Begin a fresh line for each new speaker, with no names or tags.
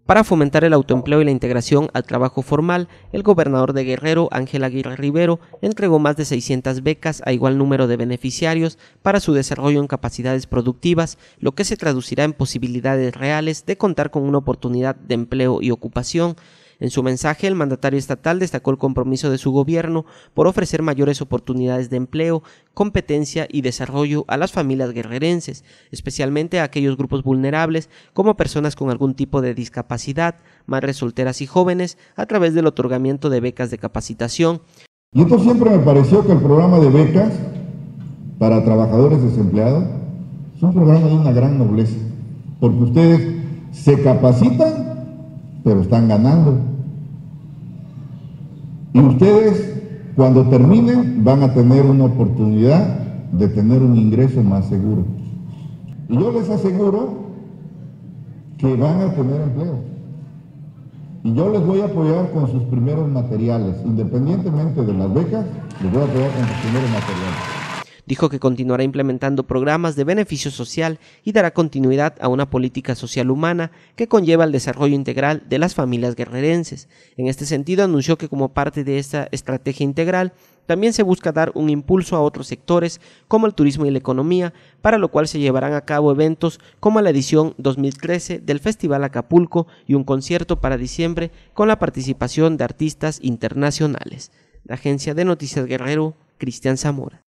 Para fomentar el autoempleo y la integración al trabajo formal, el gobernador de Guerrero, Ángel Aguirre Rivero, entregó más de 600 becas a igual número de beneficiarios para su desarrollo en capacidades productivas, lo que se traducirá en posibilidades reales de contar con una oportunidad de empleo y ocupación. En su mensaje, el mandatario estatal destacó el compromiso de su gobierno por ofrecer mayores oportunidades de empleo, competencia y desarrollo a las familias guerrerenses, especialmente a aquellos grupos vulnerables como personas con algún tipo de discapacidad, madres solteras y jóvenes, a través del otorgamiento de becas de capacitación.
Y esto siempre me pareció que el programa de becas para trabajadores desempleados es un programa de una gran nobleza, porque ustedes se capacitan pero están ganando. Y ustedes, cuando terminen, van a tener una oportunidad de tener un ingreso más seguro. Y yo les aseguro que van a tener empleo. Y yo les voy a apoyar con sus primeros materiales, independientemente de las becas, les voy a apoyar con sus primeros materiales.
Dijo que continuará implementando programas de beneficio social y dará continuidad a una política social humana que conlleva el desarrollo integral de las familias guerrerenses. En este sentido, anunció que como parte de esta estrategia integral, también se busca dar un impulso a otros sectores como el turismo y la economía, para lo cual se llevarán a cabo eventos como la edición 2013 del Festival Acapulco y un concierto para diciembre con la participación de artistas internacionales. La Agencia de Noticias Guerrero, Cristian Zamora.